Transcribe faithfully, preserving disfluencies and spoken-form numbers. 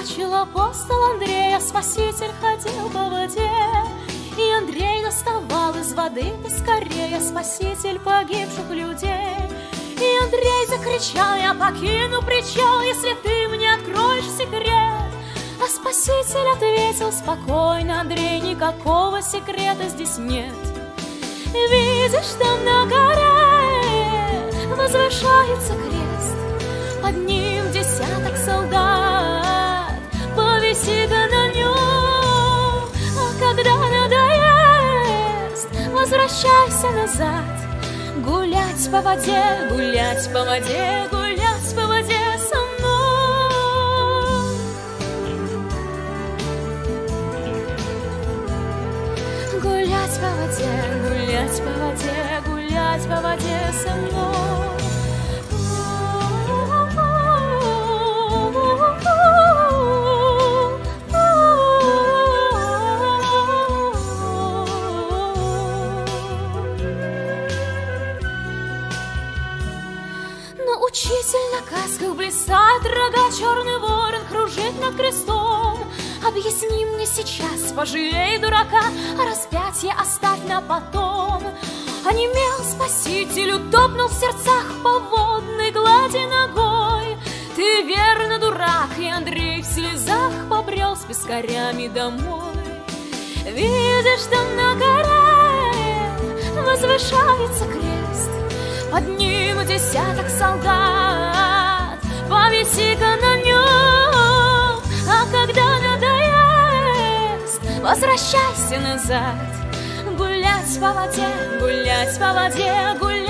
Начал апостол Андрей, а Спаситель ходил по воде. И Андрей доставал из воды поскорее Спаситель погибших людей. И Андрей закричал: я покину причал, если ты мне откроешь секрет. А Спаситель ответил спокойно: Андрей, никакого секрета здесь нет. Видишь, там на горе возвышается крест, под ним десяток солдат, повиси-ка на нем. А когда надоест, возвращайся назад. Гулять по воде, гулять по воде, гулять по воде со мной. Гулять по воде, гулять по воде, гулять по воде со мной. Учитель на касках блистает, рога, черный ворон кружит над крестом. Объясни мне сейчас, пожалей дурака, а распятие оставь на потом. Онемел Спаситель, утопнул в сердцах по водной глади ногой. Ты верно дурак, и Андрей в слезах побрел с пескарями домой. Видишь, там на горе возвышается крест, под ним десяток солдат, повиси-ка на нем. А когда надоест, возвращайся назад. Гулять по воде, гулять по воде, гулять.